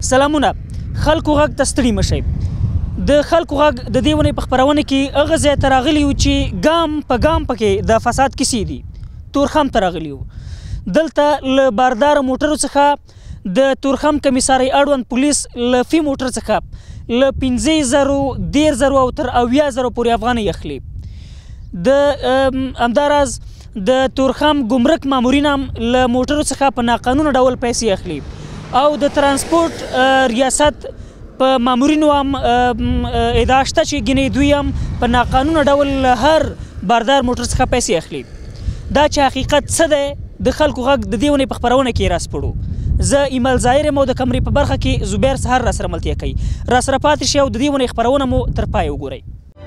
سلامونه خلکو غږ ته ستړي مشئ د خلکو غږ د دې ونې په خپرونه کې هغه ځای ته راغلي یو چې ګام په ګام پکې د فساد کیسې دي تورخم ته راغلي یو دلته له بارداره موټرو څخه د تورخم کمیسارۍ اړوند پولیس له فی موټر څخه له 15,000 10,000 او تر 80,000 پورې افغانۍ اخلي د همداراز د تورخم ګمرک مامورین هم له موټرو څخه په ناقانونه ډول پیسې اخلي او د ترانسپورت ریاست په مامورینو هم ادعا شته چې ګینې دوی هم په ناقانونه ډول هر باردار موټر څخه پیسې اخلي دا چې حقیقت څه دی د خلکو غږ د دې ونې په خپرونه کې راسپړو زه ایمل ظاهر یم او د کمرې په برخه کې زبیر سهار راسره ملتیا کوي راسره پاتې شئ او د دې ونې خپرونه مو تر پایه وګورئ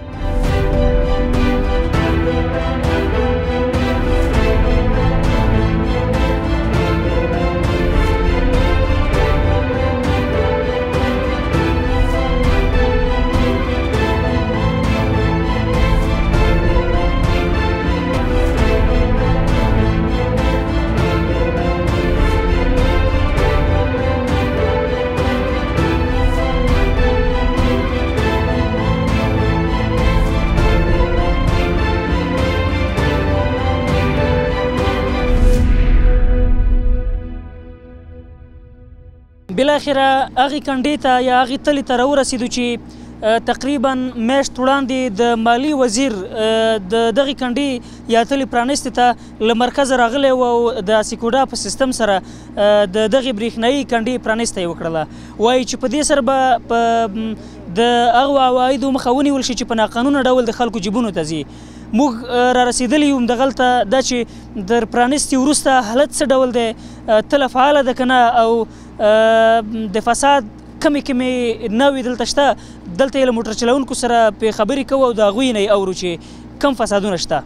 بالاخره هغې کنډې ته یا هغې تلې ته راورسېدو چې تقریبا میاشت وړاندې د مالی وزیر د دغې کنډې یا تلې پرانیستې ته له مرکزه راغلی و او د سیکوډا په سیستم سره د دغې برېښنایي کنډې پرانیسته یې وکړله وایي چې په دې سره به په د هغو عوایدو مخه ونیول شي چې په ناقانونه ډول د خلکو جیبونو ته ځي موږ را رسېدلي یو دغلته دا چې د پرانیستې وروسته حالت څه ډول دی تله فعاله ده که نه او د فساد کمې نوې دلته شته دلته یې له موټر چلونکو سره پې خبرې کوو او د هغوی نه یې اورو چې کم فسادونه شته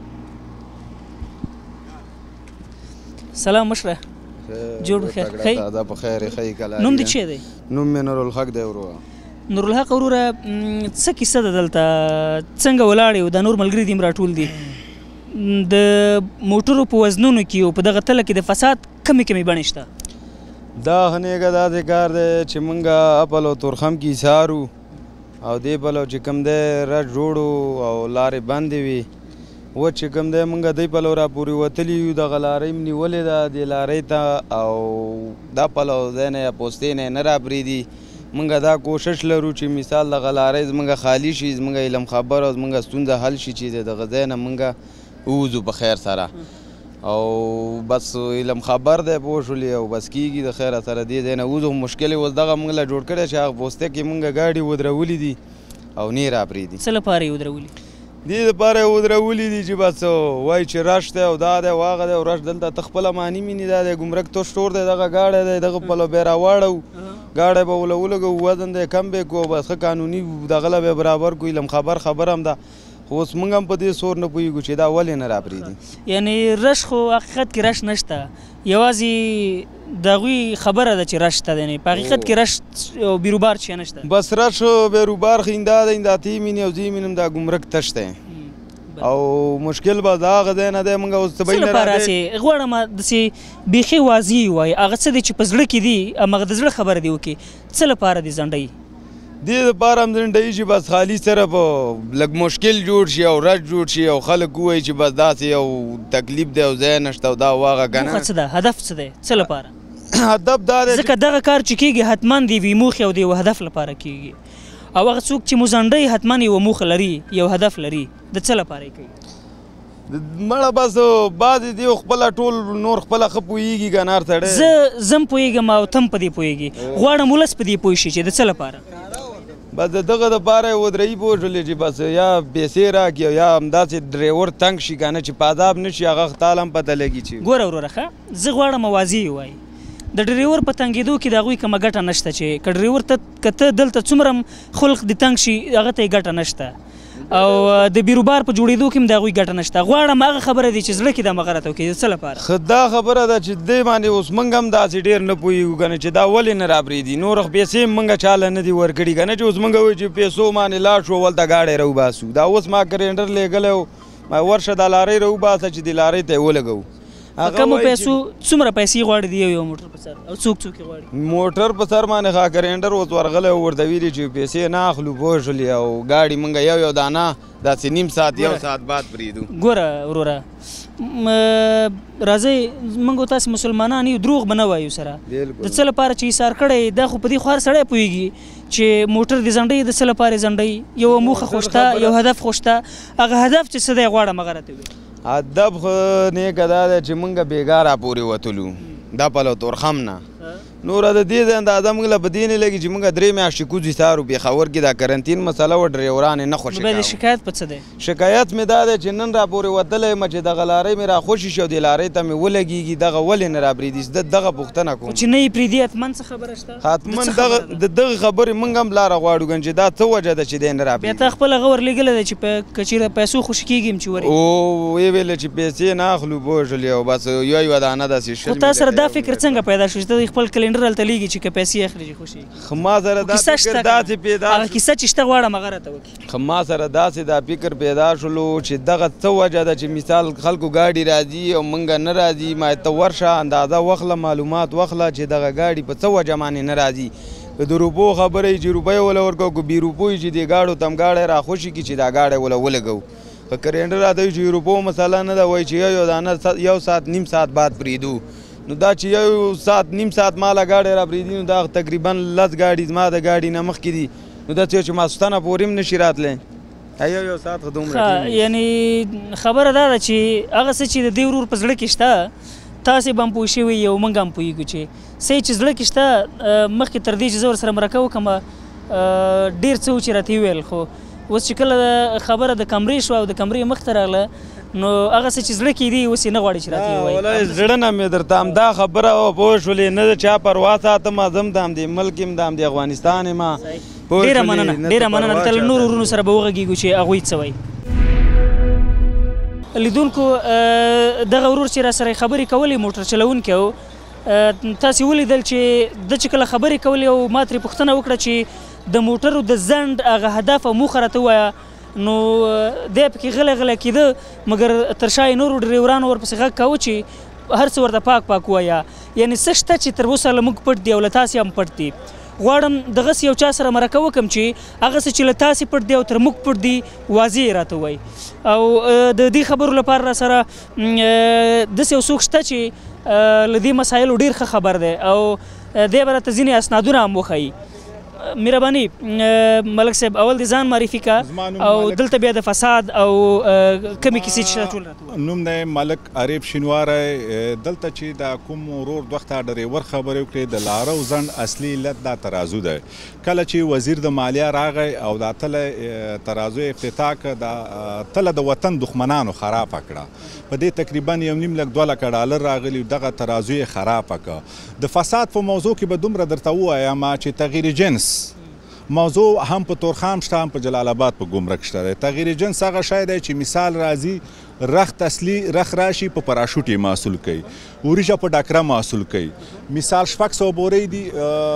سلام مشره جوړ بخیر ښه دا په خیر ښه کله نوم دې چی دی نوم مې نورالحق دی وروره نورالحق وروره څه کیسه ده دلته څنګه ولاړ یو دا نور ملګري دي راټول دي د موټرو په وزنونو کې او په دغه تله کې د فساد کمې بڼې شته دا هنیګه داسې کار دی چې موږ اپل او تورخم کې ایسارو او دې پلو چې کوم دی رټ جوړو او لارې بندې وي و چې کوم دی موږ دې پلو را پورې وتلي یو دغه لارۍ م نیولې ده دې لارۍ ته او دا پلو ځای نه یا پوستې نه نه رابرېږدي موږ دا کوشش لرو چې مثال دغه لارۍ زموږ خالي شي زموږ علم خبر او زموږ ستونزه حل شي چې دغه ځای نه موږ ووځو په خیر سره او بس علم خبر دی پوه شولې او بس کېږي د خیره سره دې ځای نه وځو خو مشکل یې اوس دغه موږ له جوړ کړی چې هغه پوسته کې موږ ګاډي ودرولي دي او نه یې راپرېږدي څه لپاره یې ودرولي دې دپاره یې ودرولي دي چې بس وایي چې رش دی او دا دی او هغه دی او رش دلته ته خپله معنی مینې دا دی ګمرک تو سټور دی دغه گاډی دی دغه پلو بیا راواړو گاډی به وله ولګو وزن دی کم به کو بس ښه قانوني دغه له به برابر کو علم خبر هم ده خو اوس موږ هم په دې سور نه پوهېږو چې دا ولې نه راپرېږدي یعنې رش خو حقیقت کې رش نشته یوازې د هغوی خبره ده چې رش شته دی په حقیقت کې رش او بیروبار شی نشته بس رش بیروبار خو این دا دی دا ته یې مینې او زه یې مینم دا ګمرک تش دی او مشکل به د هغه ځای نه دی موږ اوس طبعي نه راغلی غواړم داسې بیخي واضح ووایي هغه څه دی چې په زړه کې دي هماغه د زړه خبره دې وکړي څه لپاره دې ځنډوي دې دپاره هم ځنډوي چې بس خالي سره په لږ مشکل جوړ شي او رش جوړ شي او خلک ووایي چې بس داسې یو تکلیف دی او ځای نشته او دا واغه که نه موخه څه ده هدف څه دی څه لپاره هدف دا دی ځکه دغه کار چې کېږي حتما د یوې موخې او د یوه هدف لپاره کېږي او هغه څوک چې مو ځنډوي حتما یوه موخه لري یو هدف لري د څه لپاره یې کوي مړه بس بعضې دی خپله ټول نور خپله ښه پوهېږي که نه هر سړی زه هم پوهېږم او ته هم په دې پوهېږي غواړم ولس په دې پوه شي چې د څه لپاره بس د دغه دپاره یې ودرهي پوه شولې چې بس یا پیسې راکړي او یا همداسې ډریور تنګ شي که نه چې په عذاب نه شي هغه تاله هم پته لګي چې ګوره وروره ښه زه غواړم واضح ووایي د ډریور په تنګېدو کې د هغوی کومه ګټه نشته چې که ډریور ته که ته دلته څومره هم خلق دې تنګ شي هغه ته یې ګټه نشته او د بیروبار په جوړېدو کې هم د هغوی ګټه نشته غواړم هغه خبره دی چې زړه کې دا مغه راته وکړي د څه لپاره ښه دا خبره ده چې دې باندې اوس موږ هم داسې ډېر نه پوهېږو که نه چې دا ولې نه رابرېږدي نور پیسې هم موږ چاله نه دي ورکړي که نه چې اوس موږ وایو چې پیسو باندې لاړ شو ولته گاډی راوباسو دا اوس ما کرینډر لېږلی و ما ورشه دا لارۍ راوباسه چې دې لارۍ ته یې ولګوو په کمو پیسو څومره پیسې غواړي د یو موټر په سر او څوک څوک یې غواړي؟ موټر په سر باندې ښه کرینډر اوس ورغلی او ورته ویلي چې پیسې نه اخلو پوه شولې او ګاډي موږ یو دانه داسې نیم ساعت یو ساعت بعد پرېږدو. ګوره وروره راځئ موږ او تاسې مسلمانان یو دروغ به نه وایو سره د څه لپاره چې ایثار کړی دا خو په دې خو هر سړی پوهېږي چې موټر دې ځنډوي د څه لپاره یې ځنډوي یوه موخه خو شته یو هدف خو شته هغه هدف چې څه دی غواړم هغه راته ووایي. هدف خو نیکه دا دی چې موږ بېګا راپورې وتلو دا پلو تورخم نه نوره د دې د اندازه موږ له په دې نه لګي چې موږ 3 میاشتې کوزي سارو پېښور کې دا کرنتین مسله وه ډریوران یې نه خوښه نو بیا د شکایت په څه دی؟ شکایت مې دا دی چې نن راپورې وتلی یم چې دغه لارۍ مې راخوشي شي او دې لارۍ ته مې ولګېږي دغه ولې نه رابرېږي زه دغه پوښتنه کوم چې نه یې پرېږدي حتما څه خبره شته؟ حتما د دغه خبرې موږ هم لاره غواړو ګن چې دا څه وجه ده چې دی نه رابرېږي. بیا تا خپل هغه ورلېږلی دی چې که چېرې پیسو خوشي کېږي چې ورې او ویې ویله چې پیسې نه اخلو پوه شولې او بس یوه دانه داسې خو تا سره دا فکر څنګه پیدا شو چې ته خپل کلنډر هلته لیږي چې که پیسې اخلي چې خوشي ما سره دا فکر داسې پیدا هغه کیسه چې شته غواړم هغه راته وکړي. ما سره داسې دا فکر پیدا شولو چې دغه څه وجه ده چې مثال خلکو ګاډي راځي او موږ نه راځي ما ته ورشه اندازه واخله معلومات واخله چې دغه ګاډي په څه وجه باندې نه راځي که د روپو خبره یي چې روپۍ وله ورکوو که بې روپو یي چې دې ګاډو ته هم ګاډی راخوشي کړي چې دا ګاډی وله ولګوو که کرینډر راته وي چې روپو مسله نه ده وایي چې یو دانه یو ساعت نیم ساعت بعد پرېږدو نو دا چې یو ساعت نیم ساعت ماله ګاډی را پرېږدي نو دا تقریبا 10 ګاډي زما د ګاډي نه مخکې دي نو دا چې ماسخوتنه پورې هم نشي راتلی یو ساعت خو دومره یعنې خبره دا ده چې هغه څه چې د دې ورور په زړه کې شته تاسې به هم پوه شوي یو موږ هم پوهېږو چې څه چې زړه کې شته مخکې تر دې چې زه ورسره مرکه وکړم ډېر څه و چې راته وویل خو اوس چې کله خبره د کمرې شوه او د کمرې مخ ته راغله نو هغه څه چې زړه کې دي اوس یې نه غواړي چې راته ووایي. والله زړه نه مې درته همدا خبره پوه شولې نه د چا پروا ساتم زه هم د همدې ملک یم د همدې افغانستان یم. ډېره مننه دلته له نورو وروڼو سره به وغږېږو چې هغوی څه وایي. لیدونکو دغه ورور چې را سره خبرې کولې موټر چلونکی و تاسې ولیدل چې ده چې کله خبرې کولې او ما ترې پوښتنه وکړه چې د موټرو د ځنډ هغه هدف او موخه راته ووایه نو دی پکې غلی کېده مګر تر شا یې نورو ډریورانو ورپسې غږ کاوه چې هر څه ورته پاک ووایه یعنې څه شته چې تر اوسه له موږ پټ دي او له تاسې هم پټ دي. غواړم دغسې یو چا سره مرکه وکړم چې هغه څه چې له تاسې پټ دی او تر موږ پټ دي واضح یې راته ووایي او د دې خبرو لپاره را سره داسې یو څوک شته چې له دې مسایلو ډېر ښه خبر دی او دی به راته ځینې اسنادونه هم وښیي. مهرباني ملک صاحب اول د ځان معرفي کا او دلته بیا د فساد او کمی کیسې چې ټول راته نوم دی ملک عریف شینواری دلته چې د کوم ورور دوه ته ډریور خبرې وکړې د لاره او ځنډ اصلي علت دا ترازو دی کله چې وزیر د مالیه راغی او دا تله ترازو افتتاح کړه دا تله د وطن دښمنانو خرابه کړه په دې تقریبا $1.5 لک ډالر راغلي دغه ترازو یې خرابه کړه. د فساد په موضوع کې به دومره درته ووایم چې تغییر جنس موضوع هم په تورخم شته هم په جلال آباد په ګمرک شته دی. تغییر جنس هغه شی دی چې مثال راځي رخت اصلي رخ راشي په پراشوټ یې محصول کوي وریجه په ډاکره محصول کوي مثال 600 بورې دي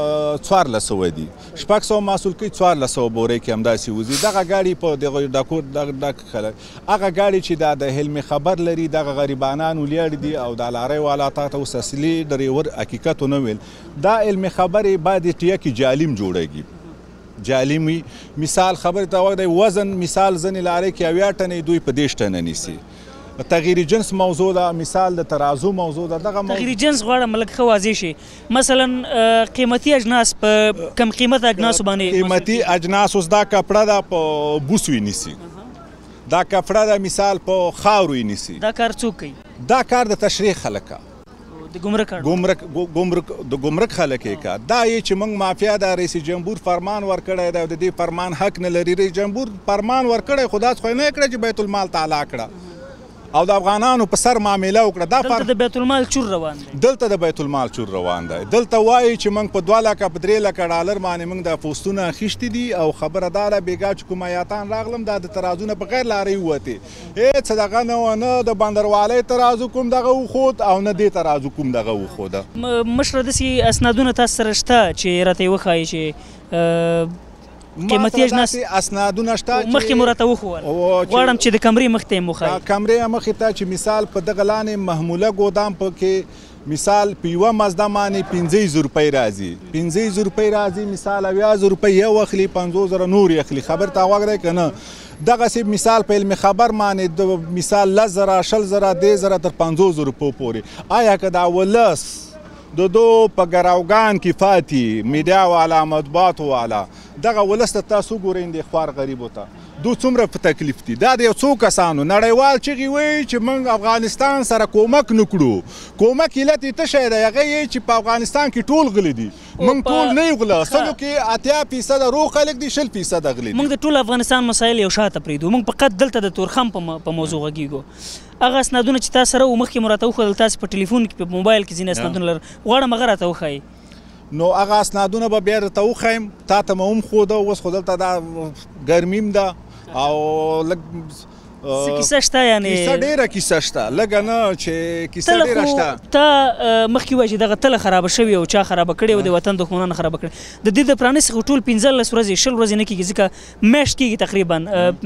1400 دي 600 محصول کوي 1400 بورې کې همداسې وځي دغه ګاډي په دغه ډاک خلک هغه ګاډي چې د حلم خبر لري دغه غریبانان ولیاړ دي او د لارۍ والا تا ته اوس اصلي ډریور حقیقت ونه ویل دا علم خبرې باید ټیه کې جالم جوړېږي جالم وي مثال خبرې ته وایي وزن مثال ځینې لارۍ کې 80 ټنې دوی په 10 ټنه نیسي. تغییر جنس موضوع ده مثال د ترازو موضوع ده دغه تغییر جنس غواړم لکه ښه واضح شي مثلا قیمتي اجناس په کم قیمت اجناسو باندې قیمتي اجناس اوس دا کپړه ده په بوسو یې نیسي دا کپړه ده مثال په خاورو یې نیسي دا کار څوک کوي؟ دا کار د تشریح خلک د ګمرک خلک یې کا دا یې چې موږ مافیا د رئیس جمهور فرمان ورکړی دی او د دې فرمان حق نه لري رئیس جمهور فرمان ورکړی خو داسې خو نه کړی چې بیت المال تعالی کړه او د افغانانو په سر معامله وکړه دا دلته د بیت المال چور روان دی دلته د بیت المال چور روان دی دلته وایي چې موږ په 2 لکه په 3 لکه ډالر باندې موږ د پوسټونه اخیستي دي او خبره دا ده بېګا چې کوم ایاتان راغلم دا د ترازونه په غیر لارۍ ووتې هېڅ دغه نه وه نه د بندروالۍ ترازو کوم دغه وښود او نه دې ترازو کوم دغه وښوده مشره داسې اسنادونه تاسو سره شته چې راته یې وښایي چې قیمتي اجناس اسنادونه شته مخکې مو راته وښول غواړم چې د کمرې مخ ته یې وښایي کمرې مخې ته چې مثال په دغه لاندې محموله ګودام پکې مثال په یوه مزده باندې 500 روپۍ راځي 500 روپۍ راځي مثال 80 روپۍ یو اخلي 50,000 نور یې اخلي خبر ته غوږ دی که نه دغسې مثال په علمي خبر باندې د مثال 10,000 20,000 10,000 تر 50,000 روپو پورې آیا که دا ولس د دو په ګراوګان کې فاتي میډیا والا مطبوعاتو والا دغه ولس ته تاسو ګورئ د خوار غریبو ته دو څومره په تکلیف دي دا د یو څو کسانو نړیوال چغې وایي چې موږ افغانستان سره کومک نه کړو کومک علت یې څه شی دی هغه یې چې په افغانستان کې ټول غلي دي موږ ټول نه یو غله سلو کې 80% روغ خلک دي 60% غلي دي موږ د ټول افغانستان مسایل یو شاته پرېږدو موږ فقط دلته د تورخم په موضوع غږیږو هغه اسنادونه چې تاسو سره مخکې مو راته وښودل تاسو په ټلیفون کې په موبایل کې ځینې اسنادونه لر غواړم هغه راته وښایي نو هغه اسنادونه به بیا درته وښیم تا ته مې هم ښوده اوس خو دلته دا ګرمیم ده او لږ څه کیسه شته یعنې کیسه ډېره کیسه شته لږه نه چې کیسه ډېره شته ته مخکې وایي چې دغه تله خرابه شوې او چا خرابه کړې او د وطن دښمنانو خرابه کړې د دې د پرانیستې خو ټول 15 ورځې 20 ورځې نه کېږي ځکه میاشت کېږي تقریبا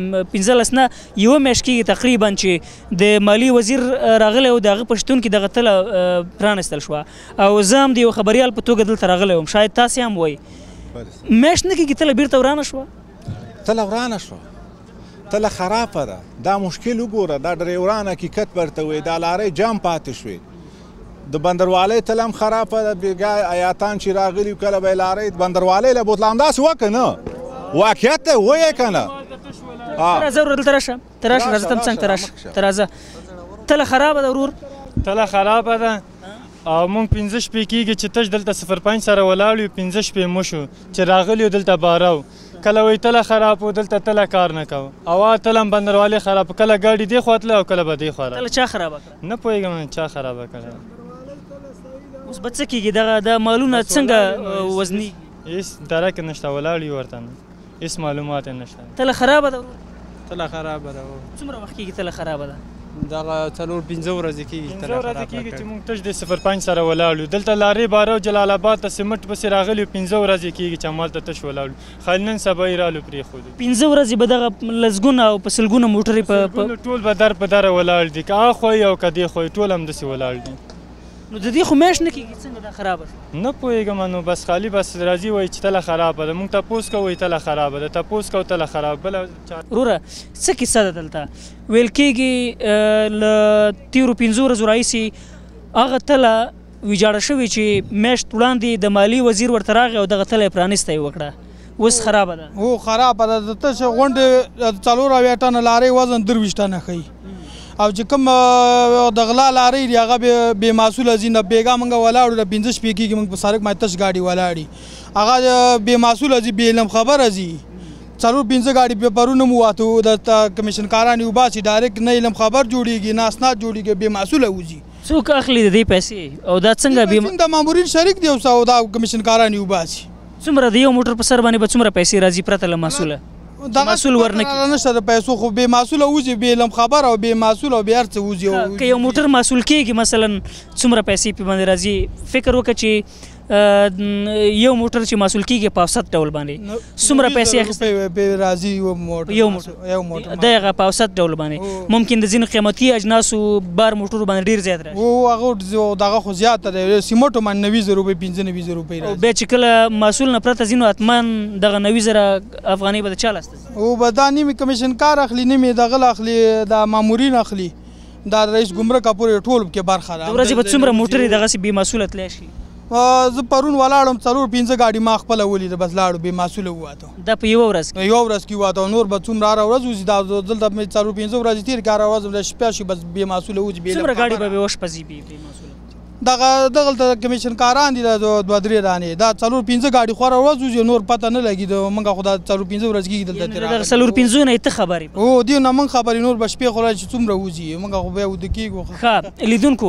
15 نه یوه میاشت کېږي تقریبا چې د مالي وزیر راغلی او د هغه په شتون کې دغه تله پرانیستل شوه او زه هم د یو خبریال په توګه دلته راغلی وم شاید تاسې هم وایي میاشت نه کېږي تله بیرته ورانه شوه تله ورانه شوه تله خرابه ده دا مشکل وګوره دا ډریوران حقیقت ورته وایي دا لارۍ جام پاتې شوې د بندروالۍ تله هم خرابه ده بېګا ایاتان چې راغلي کله به یې لارۍ بندروالۍ له بوتله همداسې وه که نه واقعیت دی وایې که نه راځه ورور دلته راشه ته راشه راځه ته هم څنګ ته راشه ته راځه تله خرابه ده ورور تله خرابه ده او مونږ 15 شپې کېږي چې تش دلته 05 سره ولاړ یو 15 شپې مو شو چې راغلي دلته باره کله وایي تله خراب و دلته تله کار نه کوه او تله هم بندروالۍ خراب کله ګاډي دې خوا تله او کله به دې خوا تله چا خرابه کړه نه پوهېږم چا خرابه کړه اوس به څه کېږي دا مالونه څنګه وزنیږي هېڅ درک نشته ولاړ یو ورته هېڅ معلومات یې نشته تله خرابه ده تله خرابه ده څومره وخت کېږي تله خرابه ده دغه 4-5 ورځې کېږي تله خرابه کېږي چې مونږ تش د 05 سره ولاړ یو دلته لارۍ باره او جلال آباد ته سمټ پسې راغلي 15 ورځې کېږي چې همالته تش ولاړ یو خالي نن سبا یې رالو پرېښودو 15 ورځې به دغه لسګونه او په سلګونه موټرې ټول به در په دره ولاړ دي که اخوا یې او که دې خوا یې ټول همداسې ولاړ دي نو د دې خو میاشت نه کېږي څنګه دا خرابه شوه نه پوهېږم نو بس خالي بس راځي وایي چې تله خرابه ده مونږ تپوس کوو وایي تله خرابه ده تپوس کوو تله خرابه بله وروره څه کیسه ده دلته ویل کېږي له تېرو 15 ورځو راهیسې هغه تله ویجاړه شوې چې میاشت وړاندې د مالي وزیر ورته راغی او دغه تله یې پرانیسته یې وکړه اوس خرابه ده هو خرابه ده د تشه غونډې 4 ټنه لارۍ وزن 23 ټنه ښیي او چې کوم د غلا لارۍ دي هغه بې معصوله ځي نه بېګا موږ ولاړو د 15 شپې کېږي موږ په سړک باندې تش ګاډي ولاړي هغه بې معصوله ځي بې علم خبره ځي 4-5 ګاډي پیپرونه مو واتو د کمیشن کاران یې وباسي ډایرکټ نه علم خبر جوړېږي نه اسناد جوړېږي بې معصوله وځي څوک اخلي د دې پیسې او دا څنګه د مامورین شریک دی او دا کمیشن کاران یې وباسي څومره د یو موټر په سر باندې به څومره پیسې راځي پرته له محصوله محصول ورنکړي نشته د پیسو خو بې محصوله وځي بې علم خبر او بې محصول او بې هر څه وځي که یو موټر محصول کېږي مثلا څومره پیسې پې باندې راځي فکر وکړه چې یو موټر چې محصول کېږي په اوسط ډول باندې څومره پیسې اخیستل راځي یو موټر د هغه په اوسط ډول باندې ممکن د ځینو قیمتي اجناسو بار موټرو باندې ډېر زیات راشي او هغه دغه خو زیاته دی سیمټو باندې 90,000 روپۍ 95,000 روپۍ راځي بیا چې کله محصول نه پرته ځینو حتما دغه 90,000 افغانۍ به د چا لاسته ځي او به دا نیمې کمیشن کار اخلي نیمې دغه اخلي د مامورین اخلي دا رئیس ګمرک پورې ټول کې برخه ده د ورځې به څومره موټرې دغسې بې محصوله تللی شي زه پرون ولاړم 4-5 ګاډي ما خپله ولیده بس لاړو بې محصوله وواتو دا په یوه ورځ کې یوه ورځ کې وواتو نور به څومره هره ورځ وځي دا دلته مې 4-5 ورځې تېرې کړه هره ورځ د شپه شي بس بې محصوله وځي څومره ګاډي به بې وشپځي بې محصوله دغلته کمیشن کاران دي د 2-3 دانې دا 4-5 ګاډي خو هره ورځ وځي نور پته نه لګي د موږ خو دا 4-5 ورځ کېږي دلته دغه 4-5 نه یې ته خبرې هو دې نه موږ خبرې نور به شپې خو راشي څومره وځي موږ خو بیا وده کېږو ښه لیدونکو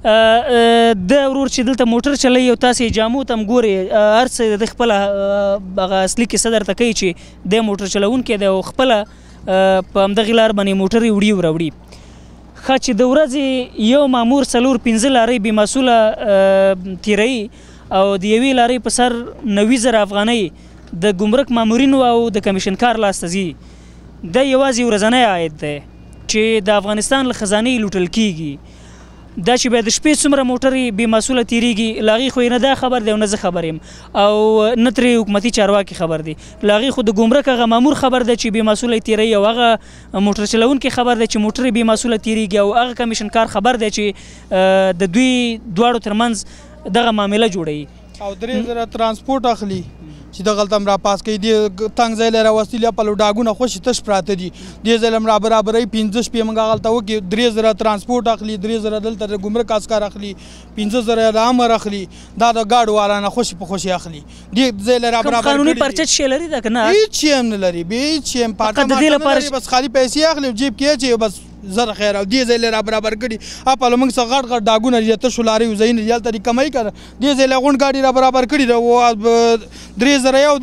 د ورور چې دلته موټر چلوي او تاسې جامو ته هم ګورئ هر څه د خپله هغه اصلي کیسه درته کوي چې د موټر چلوونکی دی او خپله په همدغې لار باندې موټرې وړي وروړي ښه چې د ورځې یو مامور 4-5 لارۍ بې محصوله تیروي او د یوې لارۍ په سر 90,000 افغانۍ د ګمرک مامورینو او د کمیشن کار لاسته ځي دا یوازې ورځنی عاید دی چې د افغانستان له خزانې لوټل کیږي دا چې بیا د شپې څومره موټرې بې مسؤله تېرېږي له هغې خو یې نه دا خبر دی او نه زه خبر یم او نه ترې حکومتي چارواکي خبر دی له هغې خو د ګمرک هغه مامور خبر دی چې بې مسؤله یې تېروي او هغه موټر چلونکی خبر دی چې موټر یې بې مسؤله تېرېږي او هغه کمیشن کار خبر دی چې د دوی دواړو ترمنځ دغه معامله جوړوي او 3000 ترانسپورټ اخلي چې دغلته هم راپاس کوي دې تنګ ځای له راوستي یا پلو ډاګونه خوشې تش پراته دي دې ځای له هم رابرابروي 15 شپې موږ هغلته وکړي 3000 ترانسپورټ اخلي 3000 دلته د ګمرک عسکر اخلي 15000 د امر اخلي دا د ګاډو والا نه خوشې په خوشې اخلي دې ځای له رابرابر قانوني پرچه شی لري دا که نه هېڅ شی هم نه لري هېڅ شی هم پاټه ماټه نه لري بس خالي پیسې اخلي جیب کې اچوي بس زر خیر او دې ځای له رابرابر کړي اپلو موږ څه غټ غټ ډاګونه دي تشو لارۍ ځایونه دي هلته دې کموي که نه دې ځای له غونډ ګاډي رابرابر کړي ده 3000 یا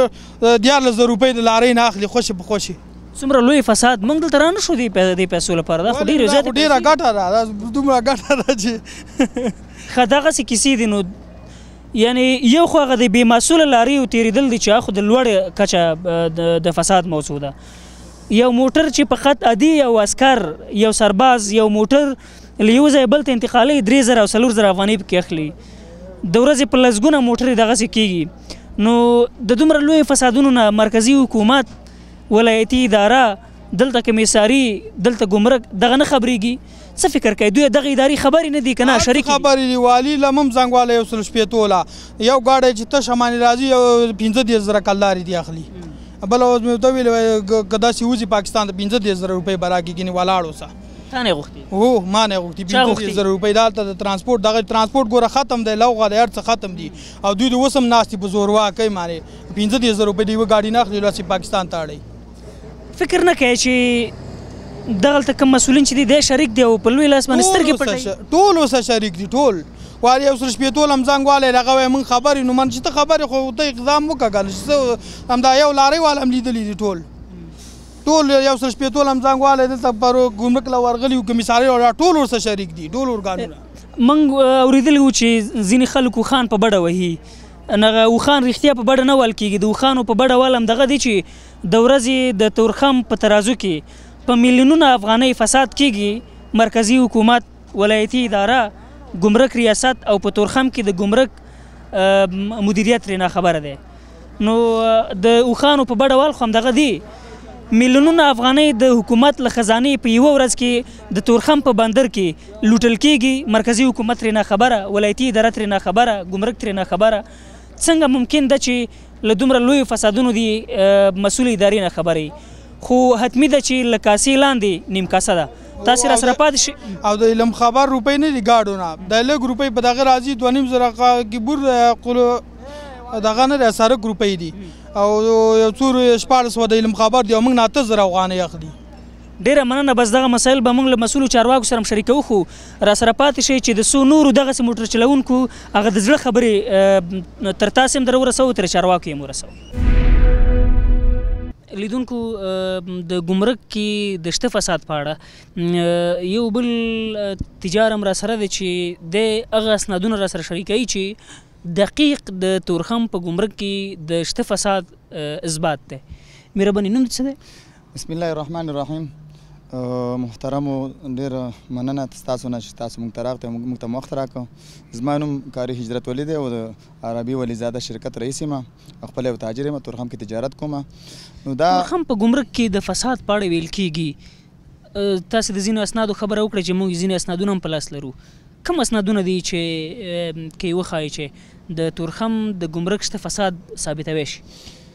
14000 روپۍ د لارۍ نه اخلي خوشې په خوشې څومره لوی فساد موږ دلته رانه شو دې پیسو لپاره دا خو ډېرې زیاتې ډېره ګټه ده دومره ګټه ده چې ښه دغسې کیسې دي نو یعنې یو خو هغه د بې مسؤله لاریو تېرېدل دي چې هغه خو د لوړې کچه د فساد موضوع ده یو موټر چې په خط عادي یو عسکر یو سرباز یو موټر له یو ځای بل ته انتقالوي 3000 او 4000 افغانۍ پکې اخلي د ورځې په لسګونه موټرې دغسې کېږي نو د دومره لویو فسادونو نه مرکزي حکومت ولایتي اداره دلته کمیساري دلته ګمرک دغه نه خبرېږي څه فکر کوي دوی دغه ادارې خبرې نه دي که نه شریک خبرې دي والي له هم زنګ والی 160 یو ګاډی چې تش اماني راځي یو 15000 کلدارې دي اخلي بل اوس مې ورته ویل که داسې وځي پاکستان ته 15000 روپۍ به راکړي ولاړ اوسه تا نه غوښتي هو ما نه غوښتي 15000 روپۍ دا هلته د ترانسپورټ دغه ترانسپورټ ګوره ختم دی لوغه دی هر څه ختم دي او دوی د اوس هم ناست دي په زورواکۍ مانې 15000 روپۍ د یوه ګاډي نه اخلي لاسې پاکستان ته اړوي فکر نه کوي چې دغلته کوم مسؤلین چې دي دی شریک دی او په لوی لاس باندې سترګې پټوي ټول اوسه شریک دي ټول واري یو سل شپېتو هم زنګ والی هغه وایي موږ خبرې نو من چې ته خبرې خو ته اقدام وکړه که چې همدا یو لارۍ والا هم لیدلي دي ټول یو سل شپېتو هم زنګ والی دلته پر ګمرک له ورغلي وو کمیسارۍ ټول ورسره شریک دي ټول ارګانونه موږ اورېدلي وو چې ځینې خلک اوښان په بډه وهي هغه اوښان رښتیا په بډه نه وهل کېږي د اوښانو په بډه وهل هم دغه دی چې د ورځې د تورخم په ترازو کې په میلیونونه افغانۍ فساد کېږي مرکزي حکومت ولایتي اداره ګمرک ریاست او په تورخم کې د ګمرک مدیریت ترې ناخبره دی نو د اوښانو په بډه وال خو همدغه دی میلیونونه افغانۍ د حکومت له خزانې په یوه ورځ کې د تورخم په بندر کې لوټل کېږي مرکزي حکومت ترې ناخبره ولایتي اداره ترې ناخبره ګمرک ترې ناخبره څنګه ممکن ده چې له دومره لویو فسادونو دي مسؤل ادارې ناخبره خو حتمي ده چې له کاسې لاندې نیم کاسه ده تاسې را سره پاتې شي او د علم خبر روپۍ نه دي ګاډو نه د لږ روپۍ په دغه راځي 2500 کیبور دغه نه دی سرک روپۍ دي او یو څو 1400 د علم خبر دی او موږ 9000 افغانۍ اخلي ډېره مننه بس دغه مسایل به موږ له مسؤلو چارواکو سره هم شریکوو خو را سره پاتې شئ چې د څو نورو دغسې موټر چلونکو هغه د زړه خبرې تر تاسې هم در ورسوو تر چارواکو یې هم ورسوو لیدونکو د ګمرک کې د شته فساد په اړه یو بل تجار هم را سره دی چې د هغه اسنادونه را سره شریکوي چې دقیق د تورخم په ګمرک کې د شته فساد اثبات دی مهرباني نوم دې څه دی بسم الله الرحمن الرحیم محترمو ډېره مننه ستاسو نه چې تاسو موږ ته راغلئ موږ ته وخت راکړو زما نوم کاري هجرت ولي دی او د عربي ولیزاده شرکت رئیس یم خپل یو تاجر یم تورخم کې تجارت کوم نو دا تورخم په ګمرک کې د فساد په اړه ویل کېږي تاسو د ځینو اسنادو خبره وکړئ چې موږ ځینې اسنادونه هم په لاس لرو کوم اسنادونه دي چې کې وښایي چې د تورخم د ګمرک شته فساد ثابتوی شي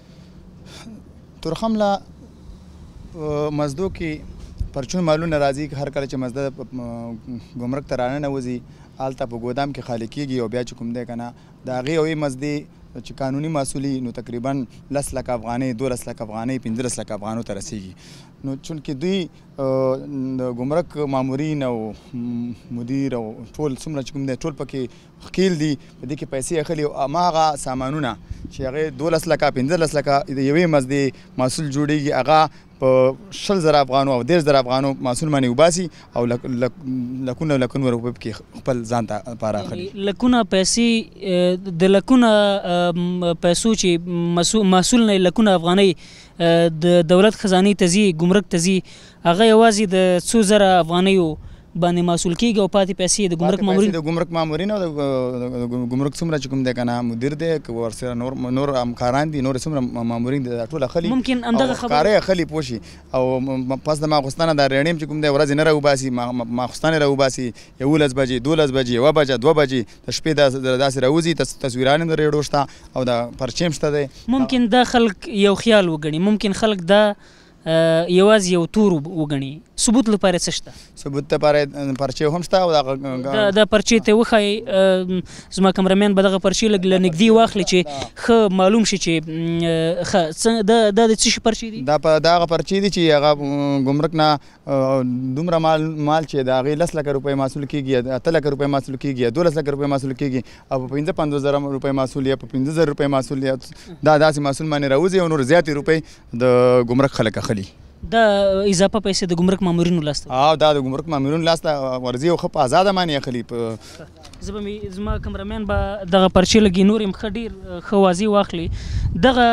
تورخم له مزدو کې پرچون مالونه راځي هر کله چې مزده ګمرک ته راننوځي هلته په ګودام کې خالي کېږي او بیا چې کوم دی که نه د هغې یوې مزدې چې قانوني محصولي نو تقریبا 10 لک افغانۍ 12 لک افغانۍ 15 لک افغانو ته رسیږي نو چونکې دوی د ګمرک مامورین او مدیر او ټول څومره چې کوم دی ټول پکې ښکیل دي په دې کې پیسې اخلي او هماغه سامانونه چې هغې 12 لکه 15 لکه د یوې مزدې محصول جوړیږي هغه په 20,000 افغانو او 10,000 افغانو محصول باندې وباسي او لکونه روپۍ پکې خپل ځان ته لپاره اخلي. لکونه پیسې د لکونه پیسو چې محصول نه لکونه افغانۍ د دولت خزانې ته ځي ګمرک ته ځي هغه یوازې د څو زره افغانیو باندې محصول کیږي او پاتې پیسې د ګمرک مامورین او د ګمرک څومره چې کوم دی که نه مدیر دی که ورسره نور همکاران دي نور څومره مامورین دي دا ټول اخلي ممکن همدغه ښکاره یې اخلي پوه شي او پس د ماخوستانه دا ریڼیم چې کوم دی ورځې نه راوباسي ماخوستان یې راوباسي 11 بجې 12 بجې 1 بجه 2 بجې د شپې داسې راوځي تصویران یې د ریډیو شته او د پرچیم شته دی. ممکن دا خلک یو خیال وګڼي ممکن خلک دا یوازې یو تور وګڼي ثبوت لپاره څه شته؟ ثبوت لپاره پرچې هم شته او دا پرچې ته وښایي زما کمرمین به دغه پرچې لږ له نږدې واخلي چې ښه معلوم شي چې ښه دا د څه شي پرچې دي؟ دا هغه پرچې دي چې هغه ګمرک نه دومره مال چې د هغې 10 لکه روپۍ محصول کېږي 8 لکه روپۍ محصول کېږي 12 لکه روپۍ محصول کېږي او په 55,000 روپۍ محصول یا په 15,000 روپۍ محصول یا دا داسې محصول باندې راوځي او نور زیاتې روپۍ د ګمرک خلک اخلي. دا اضافه پیسې د ګمرک مامورینو لاسته دا د ګمرک مامورینو لاسته ورځي او ښه په ازاده باندې اخلي. زما کمرمین به دغه پرچې لګي نور یې ښه ډېر ښه واضح واخلي. دغه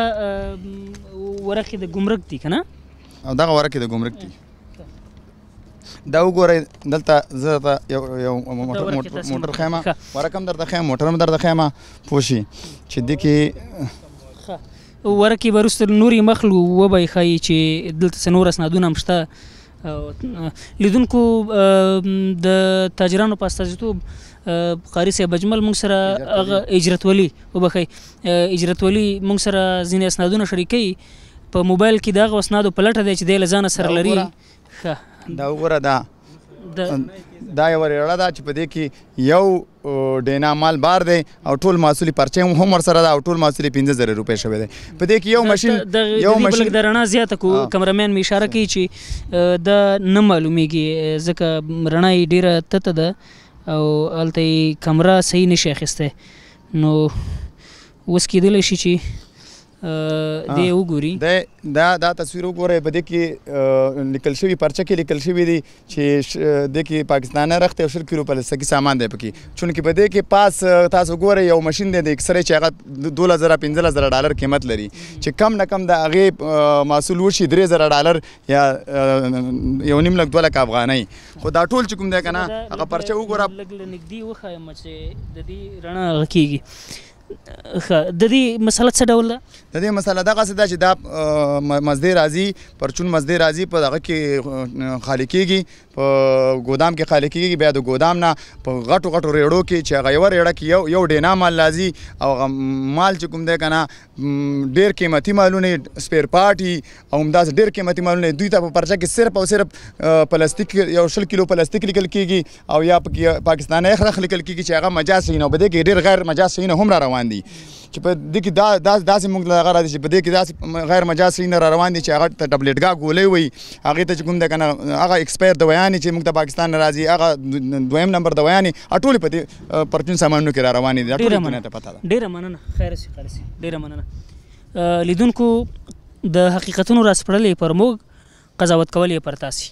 ورقې د ګمرک دي که نه؟ دغه ورقې د ګمرک دي. دا وګورئ دلته زه درته یو موټر ښیم ورقه هم درته ښیم موټر هم درته ښیم پوه شي چې دې کې ورکې به وروسته نورې مخلو وبه یې ښایي چې دلته څه نور اسنادونه هم شته. لیدونکو د تاجرانو په استازیتوب قاري صاحب اجمل موږ سره هغه اجرت ولي وبښئ اجرت ولي موږ سره ځینې اسنادونه شریکوي په موبایل کې د هغو اسنادو په لټه دی چې دی له ځانه سره لري. دا وګوره دا یوه ریړه ده چې په دې کې یو ډینا مال بار دی او ټول محصول پرچې هم ورسره ده او ټول محصول 15,000 روپۍ شوی دی. په دې کې یو ماشین د رڼا زیاته کو کمرمین مې اشاره کوي چې دا نه معلومیږي ځکه رڼا یې ډېره تته ده او هلته یې کمره صحیح نشي اخیستی نو اوس کیدلی شي چې دی وګوري دا تصویر وګورئ په دې کې لیکل شوي پرچه کې لیکل شوي دي چې دې کې پاکستاني رخت او 20 کیلو پلاستیکي سامان دی پکې چونکې په دې کې پاس تاسو ګورئ یو ماشین دی د اکسرې چې هغه 12,000 $15,000 قیمت لري چې کم نه کم د هغې محصول وشي $3,000 یا 1.5 لک 2 لک افغانۍ خو دا ټول چې کوم دی که نه هغه پرچه وګوره لږ له نږدې وښایم چې د دې رڼا هغه کېږي. د دې مسله څه ډول ده؟ د دې مسله دغسې ده چې دا مزدې راځي پرچون مزدې راځي په دغه کې خالي کېږي په ګودام کې خالي کېږي بیا د ګودام نه په غټو ریړو کې چې هغه یوه ریړه کې یو ډینا مال راځي او هغه مال چې کوم دی که نه ډېر قیمتي مالونه سپیر پارټ او همداسې ډېر قیمتي مالونه دوی ته په پرچه کې صرف او صرف پلاستیک یو 20 کیلو پلاستیک لیکل کېږي او یا پکې پاکستاني رخ لیکل کېږي چې هغه مجاز شیونه په دې کې ډېر غیر مجاز شیونه هم را روان دي چې په دې کې داسې موږ له هغه راځي چې په دې کې داسې غیر مجاز شیونه را روان دي چې هغه ته ټبلیټګا ګولۍ وایي هغې ته چې کوم دی که نه هغه ایکسپایر دوایانې چې موږ ته پاکستان نه راځي هغه 2 نمبر دوایانې ټولې په دې پرچون سامانونو کې را روانې دي ټولې دنیا ته پته ده. ډېره مننه خیر سي ډېره مننه. لیدونکو د حقیقتونو راسپړلې پر موږ قضاوت کول یې پر تاسي.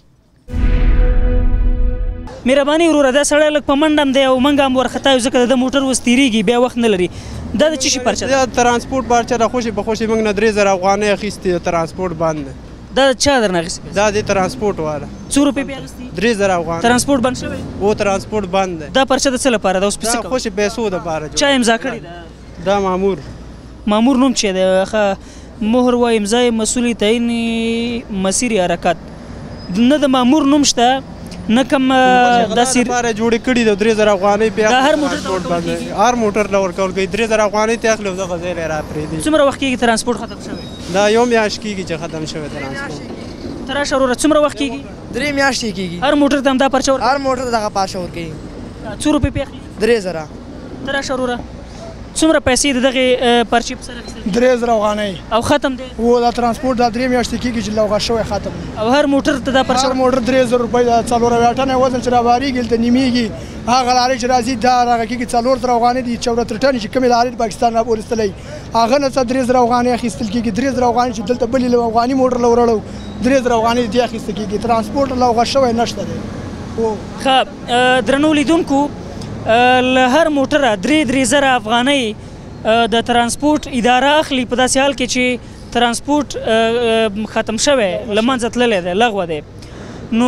مهرباني وروره دا سړی لږ په منډه هم دی او منګه هم ورخطا یو ځکه د موټر اوس تېرېږي بیا وخت نه لري. دا د څه شي پرچه ده؟ دا ترانسپورټ پرچه ده خوشې په خوشې موږ نه 3,000 افغانۍ اخیستې ترانسپورټ بند دی. دا چا درنه اخیستې؟ دا د ترانسپورټ والا. څو روپۍ پې اخیستې؟ 3,000 افغانۍ. ترانسپورټ بند شوی؟ او ترانسپورټ بند دی. دا پرچه د څه لپاره ده اوس په څه کوو؟ دا خوشې پیسو دپاره چا امضا کړې ده؟ دا مامور نوم چې دی ښه مهر و امضای مسئول تعیین مسیر حرکت نه د مامور نوم شته نه کوم داسې لپاره جوړې کړي د 3,000 افغانۍ دا هر موټر هر موټر له ورکول کوي 3,000 افغانۍ ته اخلي او دغه ځای را پرېږدي. څومره وخت کېږي ترانسپورټ ختم شوی؟ دا یو میاشت کېږي چې ختم شوی ترانسپورټ. ته راشه وروره څومره وخت کېږي؟ 3 میاشتې کېږي. هر موټر ته همدا پرچه ورکوي؟ هر موټر ته دغه پرچه ورکوي. څو روپۍ پې اخلي؟ 3,000. ته راشه وروره څومره پیسې د دغې پرچې په سر اخیستل 3000 افغانۍ او ختم دی و دا ترانسپورټ دا 3 میاشتې کېږي چې لوغه شوی ختم دی او هر موټر ته دا پرچه هر موټر 3000 روپۍ دا 4 ټنه وزن چې راوارېږي هلته نیمېږي هغه لارۍ چې راځي دا هغه کېږي 4 افغانۍ دي 74 ټنې چې کومې لارۍ د پاکستان راپورېستلی هغه نه څه 3000 افغانۍ اخیستل کېږي 3000 افغانۍ چې دلته بلې افغاني موټر له وروړو 3000 افغانۍ دې اخیستل کېږي ترانسپورټ لوغه شوی نشته دی ښه درنو لیدونکو له هر موټره 3,000 افغانۍ د ترانسپورټ اداره اخلي په داسې حال کې چې ترانسپورټ ختم شوی له منځه تللی دی لغوه دی نو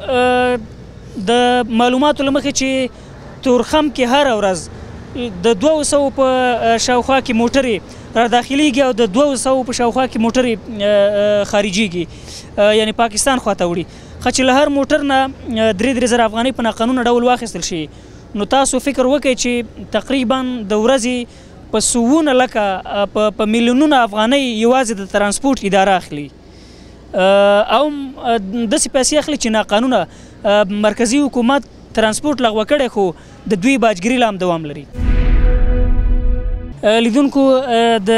د معلوماتو له مخې چې تورخم کې هره ورځ د 200 په شاوخوا کې موټرې را داخلیږي او د 200 په شاوخوا کې موټرې خارجیږي یعنی پاکستان خواته وړي ښه چې له هر موټر نه 3,000 افغانۍ په ناقانونه ډول واخیستل شي نو تاسو فکر وکړئ چې تقریبا د ورځې په سوونه لکه په میلیونونه افغانۍ یوازې د ترانسپورټ اداره اخلي او داسې پیسې اخلي چې ناقانونه مرکزي حکومت ترانسپورټ لغوه کړی خو د دوی باجګري لا هم دوام لري لیدونکو د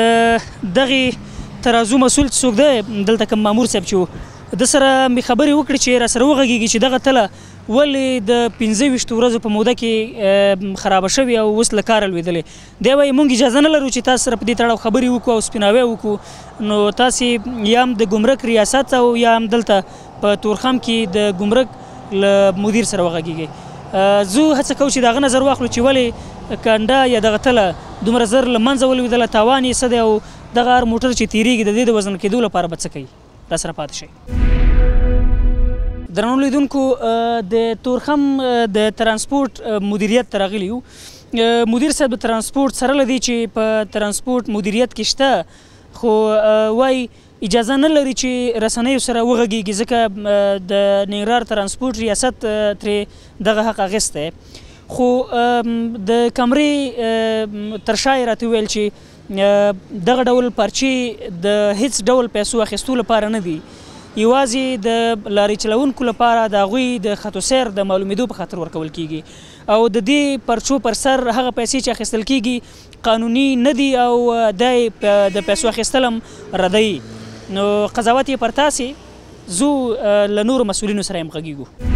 دغې ترازو مسؤل څوک دی دلته کوم مامور صاحب چې د سره مې خبرې وکړې چې را سره وغږېږي چې دغه تله ولې د 25 ورځو په موده کې خرابه شوې او اوس له کاره لوېدلې دی وایي موږ اجازه نه لرو چې تاسو سره په دې تړاو خبرې وکړو او سپیناوی وکړو نو تاسې یا هم د ګمرک ریاست او یا هم دلته په تورخم کې د ګمرک له مدیر سره وغږېږئ زه هڅه کوم چې د هغه نظر واخلو چې ولې کنډه یا دغه تله دومره زر له منځه ولوېدله تاوان یې څه دی او دغه هر موټر چې تېرېږي د دې د وزن کېدو لپاره به څه کوي را سره پاتې شئ درنو لیدونکو د تورخم د ترانسپورټ مدیریت ته راغلي یو مدیر صاحب د ترانسپورټ سره له دې چې په ترانسپورټ مدیریت کې شته خو وایي اجازه نه لري چې رسنیو سره وغږېږي ځکه د ننګرهار ترانسپورټ ریاست ترې دغه حق اخیستی خو د کمرې تر شا یې راته وویل چې دغه ډول پرچې د هیڅ ډول پیسو اخیستو لپاره نه دي یوازې د لارۍ چلونکو لپاره د هغوی د خط و سیر د معلومېدو په خاطر ورکول کیږي او د دې پرچو پر سر هغه پیسې چې اخیستل کیږي قانوني نه دي او دی د پیسو اخیستل هم ردوي نو قضاوت یې پر تاسې زو له نورو مسؤلینو سره هم غږیږو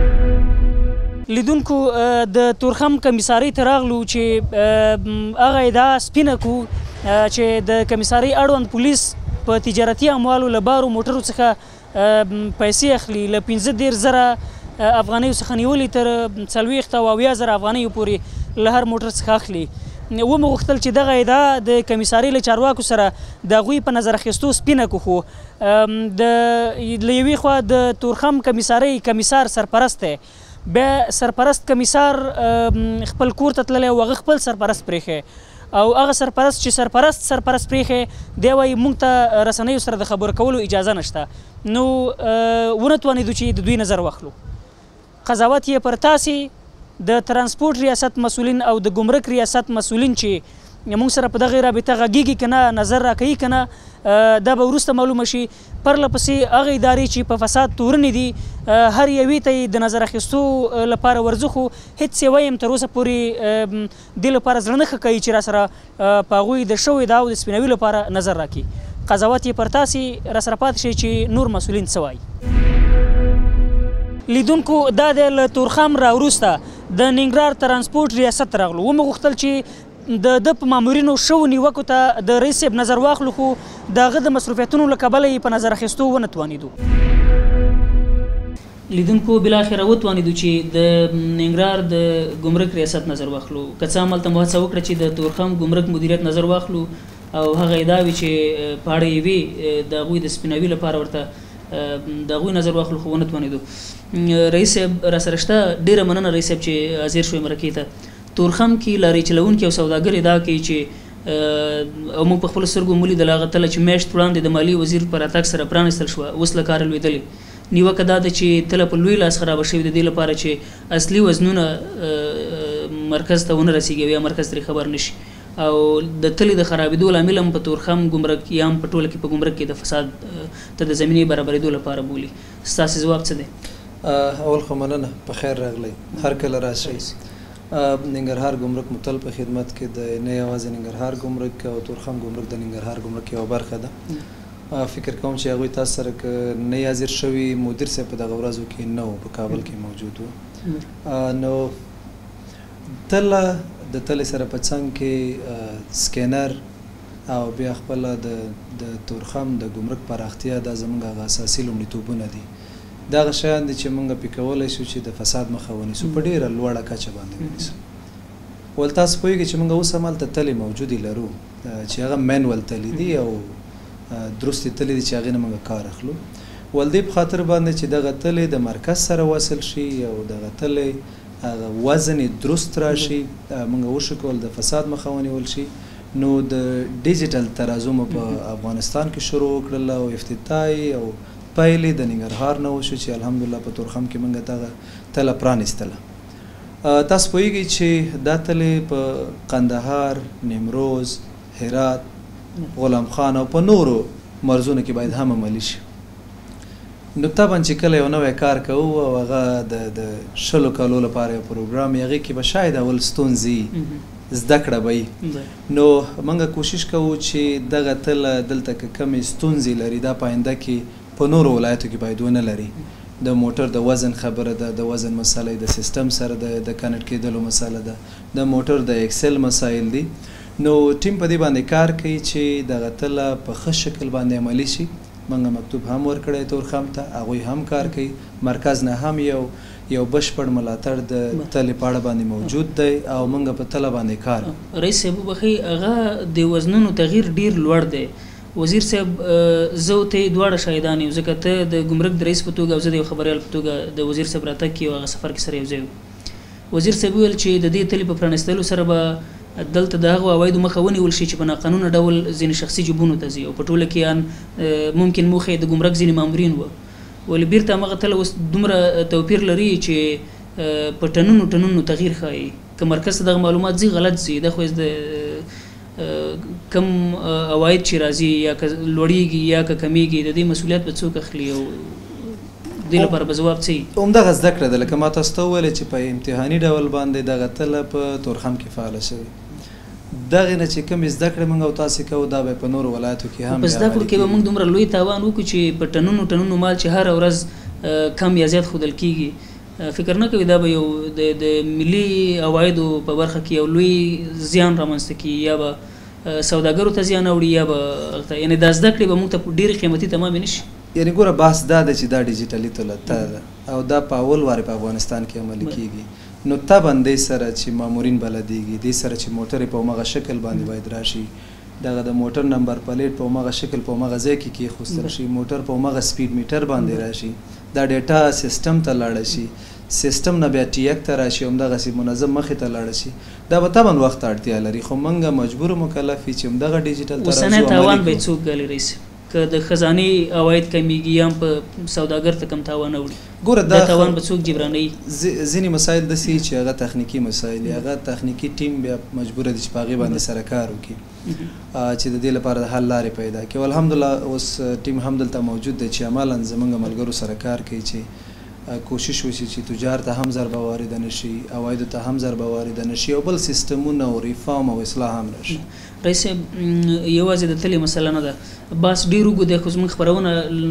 لیدونکو د تورخم کمیسارۍ ته راغلو چې هغه ادعا سپینه کړو چې د کمیسارۍ اړوند پولیس په تجارتي اموالو له بارو موټرو څخه پیسې اخلي له 15,000 افغانیو څخه نیولې تر 40 او 80,000 افغانیو پورې له هر موټر څخه اخلي ومې غوښتل چې دغه ادعا د کمیسارۍ له چارواکو سره د هغوی په نظر اخیستو سپینه کړو خو له یوې خوا د تورخم کمیسارۍ کمیسار سرپرست دی بیا سرپرست کمیسار خپل کور ته تللی او هغه خپل سرپرست پرېښی او هغه سرپرست چې سرپرست پرېښی دی وایي موږ ته رسنیو سره د خبرو کولو اجازه نشته نو ونه توانېدو چې د دوی نظر واخلو قضاوت یې پر تاسې د ترانسپورټ ریاست مسؤلین او د ګمرک ریاست مسؤلین چې موږ سره په دغې رابطه غږېږي که نه نظر راکوي که نه دا به وروسته معلومه شي پرله پسې هغه ادارې چې په فساد تورنې دي هر یوې ته یې د نظر اخیستو لپاره ورځو خو هېڅ یوه یم تر اوسه پورې دې لپاره زړه نه ښه کوي چې را سره په هغوی د شوو ادعاو د سپینوي لپاره نظر راکړي قضاوت یې پر تاسې را سره پاتې شي چې نور مسؤلین څه وایي لیدونکو دا دی له تورخم راوروسته د ننګرهار ترانسپورټ ریاست ته راغلو ومې غوښتل چې د په مامورینو شوو نیوکو ته د رئیس صاحب نظر واخلو خو د هغه د مصروفیتونو له کبله یې په نظر اخیستو ونه توانېدو لیدونکو بالاخره وتوانېدو چې د ننګرهار د ګمرک ریاست نظر واخلو که څه هم هلته مو هڅه وکړه چې د تورخم ګمرک مدیریت نظر واخلو او هغه ادعاوې چې په اړه یې وي د هغوی د سپیناوي لپاره ورته د هغوی نظر واخلو خو ونه توانېدو رئیس صاحب را سره شته ډېره مننه رئیس صاحب چې حاضر شوی مرکې ته تورخم کې لارۍ چلونکي او سوداګر ادعا کوي چې او موږ په خپلو سترګو هم ولیدل هغه تله چې میاشت وړاندې د مالیې وزیر په راتګ سره پرانیستل شوه اوس له کاره لوېدلې نیوکه دا ده چې تله په لوی لاس خرابه شوې د دې لپاره چې اصلي وزنونه مرکز ته ونه رسېږي او یا مرکز ترې خبر نشي او د تلې د خرابېدو لامل هم په تورخم ګمرک یا هم په ټوله کې په ګمرک کې د فساد ته د زمینې برابرېدو لپاره بولي ستاسې ځواب څه دی؟ اول خو مننه په خیر راغلی هر کله راشئ ننګرهار ګمرک متل په خدمت کې د نه یوازې ننګرهار ګمرک او تورخم ګمرک د ننګرهار ګمرک یوه برخه ده. فکر کوم چې هغوی تاسو سره که نه حاضر شوي مدیر صاحب په دغه ورځو کې نه و، په کابل کې موجود و. نو تله د تلې سره په څنګ کې سکینر او بیا خپله د تورخم د ګمرک پراختیا دا زموږ هغه اساسي لومړیتوبونه دي. دغه شیان دي چې موږ پې کولی شو چې د فساد مخه ونیسو، په ډېره لوړه کچه باندې ونیسو. ول تاسو پوهېږئ چې موږ اوس همالته تلې موجودې لرو چې هغه مینول تلې دي او درستې تلې دي چې هغې نه موږ کار اخلو. ول دې په خاطر باندې چې دغه تلې د مرکز سره وصل شي او دغه تلې هغه وزن یې درست راشي، موږ وشو کول د فساد مخه ونیول شي. نو د ډیجیټل ترازو مو په افغانستان کې شروع کړل او افتتاحي او پیل د ننګرهار نه وشو چې الحمدلله په تورخم کې موږ دغه تله پرانیستله. تاسو پوهېږئ چې دا تلې په قندهار، نیمروز، هرات، غلام خان او په نورو مرزونو کې باید هم عملي شي. نو طبعا چې کله یو نوی کار کوو او هغه د 20 کالو لپاره یو پروګرام هغې کې به شاید اول ستونزې زده کړه به وي. نو موږ کوشش کوو چې دغه تله دلته که کمې ستونزې لري دا په آینده کې په نورو ولایتو کې باید ونه لري. د موټر د وزن خبره ده، د وزن مسله د سیستم سره د کنیکټ کېدلو مسله ده، د موټر د اکسل مسایل دي. نو ټیم په دې باندې کار کوي چې دغه تله په ښه شکل باندې عملي شي. موږ مکتوب هم ورکړی تورخم ته، هغوی هم کار کوي. مرکز نه هم یو بشپړ ملاتړ د تلې په اړه باندې موجود دی او موږ په تله باندې کار. رئیس صاحب وبخښئ، هغه د وزنونو تغییر ډېر لوړ دی. وزیر صاحب زه ته دواړه شاهدان یو، ځکه ته د ګمرک د رئیس په توګه او زه د یو خبریال په توګه د وزیر صاحب راتګ کې هغه سفر کې سره یو ځای وو. وزیر صاحب وویل چې د دې تلې په پرانیستلو سره به دلته د هغو عوایدو مخه ونیول شي چې په ناقانونه ډول ځینې شخصي جیبونو ته ځي او په ټوله کې ممکن موخه د ګمرک ځینې مامورین وو. ولې بیرته همغه تله اوس دومره توپیر لري چې په ټنونو تغییر ښایي. که مرکز ته دغه معلومات ځي غلط ځي، دا خو د کم عواید چې راځي یا که لوړیږي یا که کمیږي د دې مسؤلیت به څوک اخلي او دې لپاره به ځواب څه وي؟ همدغه زده کړه ده. لکه ما تاسو ته وویلې چې په امتحاني ډول باندې دغه تله په تورخم کې فعاله شوې. دغې نه چې کومې زده کړې موږ او تاسې کوو دا به په نورو ولایتو کې هم په زده کړو کې به موږ دومره لوی تاوان وکړو چې په ټنونو مال چې هره ورځ کم یا زیات ښودل کېږي، فکر نه کوي دا به یو د ملي عوایدو په برخه کې یو لوی زیان رامنځته کړي یا به سوداګرو ته زیان اوړي یا به یعنې دا زده کړې به موږ ته ډېرې قیمتي تمامې نه شي. یعنې ګوره بحث دا ده چې دا ډیجیټلي تله ده او دا په اول وارې په افغانستان کې عملي کېږي. نو طبعا دې سره چې مامورین بلدېږي، دې سره چې موټر په همغه شکل باندې باید راشي، دغه د موټر نمبر پلیټ په همغه شکل په همغه ځای کې کېښوستل شي، موټر په همغه سپیډ میټر باندې راشي، دا ډیټا سیستم ته لاړه شي، سیستم نه بیا ټي ایک ته راشي، همدغسې منظم مخې ته لاړه شي. دا به طبعا وخت اړتیا لري، خو موږ مجبور مکلف یو چې همدغه ډیجیټل ترازو اوسنی تاوان به څوک ګالي رئیس؟ که د خزانې عواید کمیږي یا په سوداګر ته کم تاوان اوړي، ګوره دا تاوان به څوک جبرانوي؟ ځینې مسایل داسې چې هغه تخنیکي مسایل دي، هغه تخنیکي ټیم بیا مجبوره دي چې په هغې باندې سره کار وکړي چې د دې لپاره د حل لارې پیدا کړي. او الحمدلله اوس ټیم هم دلته موجود دی چې عملا زموږ ملګرو سره کار کوي چې کوشش وشي چې تجار ته هم ضربه وارده نشي، عوایدو ته هم ضربه وارده نشي او بل سیستمونه او ریفارم او اصلاح هم راشي. رئیس صاحب یوازې د تلې مسله نه ده، بس ډېر اوږد دی، خو زموږ خپرونه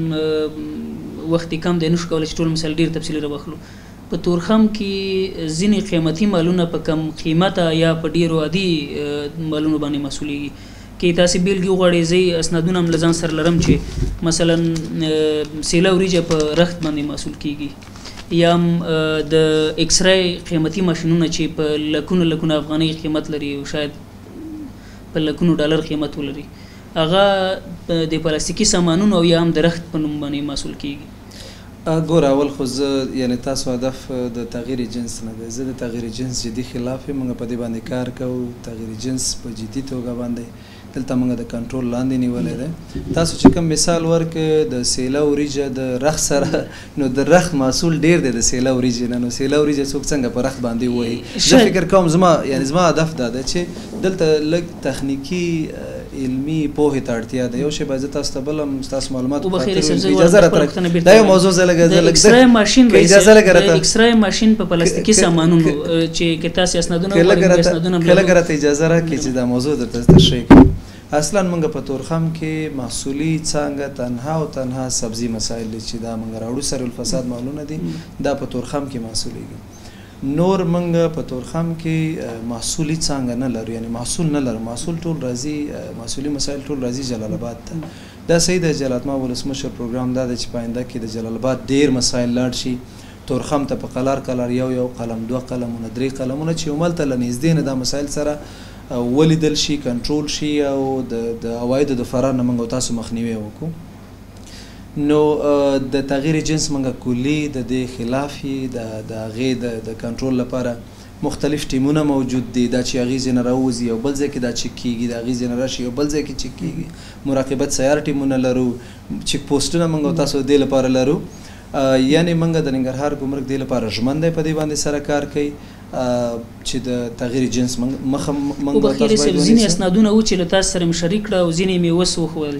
وخت یې کم دی، نشو کولی چې ټول مثال ډېر تفصیلي راواخلو. په تورخم کې ځینې قیمتي مالونه په کم قیمته یا په ډېرو عادي مالونو باندې محصولیږي. کې تاسې بیلګې وغواړئ، زه اسنادونه هم له ځان سره لرم چې مثلا سیله وریجه په رخت باندې محصول کېږي، یا هم د ایکسرای قیمتي ماشینونه چې په لکونه افغانۍ قیمت لري او شاید په لکونو ډالر قیمت ولري، هغه د پلاستیکي سامانونو او یا هم د رخت په نوم باندې محصول کېږي. ګوره اول خو زه یعنې تاسو هدف د تغییر جنس نه دی، زه د تغییر جنس جدي خلاف یم. موږ په دې باندې کار کوو، تغییر جنس په جدي توګه باندې دلته موږ د کنټرول لاندې نیولی دی. تاسو چې کوم مثال ورکړئ د سیله وریجه د رخت سره، نو د رخت محصول ډېر دی د سیله وریجې نه، نو سیله وریجه څوک څنګه په رخت باندې ووهي؟ زه فکر کوم زما هدف دا ده چې دلته لږ تخنیکي علمي پوهې ته اړتیا ده. یو شی به زه تاسو ته بل هم ستاسو معلومات اجازه راکړئ. دا یو موضوع زه لږ اکسرای ماشین اجازه لږ راته اکسرای ماشین په پلاستیکي سامانونو چې که تاسو اسنادونه غواړئ اسنادونه کله راته اجازه راکړئ چې دا موضوع درته تشریح کړم. اصلا موږ په تورخم کې محصولي څانګه تنها او تنها سبزي مسایل چې دا موږ راوړو سره الفساد مالونه دي دا په تورخم کې محصوليږي. نور موږ په تورخم کې محصولي څانګه نه لرو، یعنی محصول نه لرو. محصول ټول راځي، محصولي مسایل ټول راځي جلال آباد ته. دا صحیح ده. جلال آباد ولسمشر پروګرام دا ده چې پاینده کې د جلال آباد ډیر مسایل لاړ شي تورخم ته په قلار یو قلم، 2 قلمونه، 3 قلمونه چې عملته لنږدې نه دا مسایل سره ولیدل شي، کنټرول شي او د عوایدو د فرار نه موږ تاسو مخنیوي وکړو. نو د تغییر جنس موږ کلی د دې خلاف د هغې د کنټرول لپاره مختلف ټیمونه موجود دي. دا چې هغې ځای نه راوځي یو بل ځای کې دا چک کېږي، د هغې ځای نه راشي یو بل ځای کې چک کېږي. مراقبت سیار ټیمونه لرو، چک پوسټونه موږ تاسو دې لپاره لرو. یعنی موږ د ننګرهار ګمرک دې لپاره ژمن دی په دې باندې سره کار کوي چې د تغییر جنس مخه موږ او بخیر صاحب ځینې اسنادونه و چې له تاسو سره مې شریک کړه او ځینې مې وس وښودل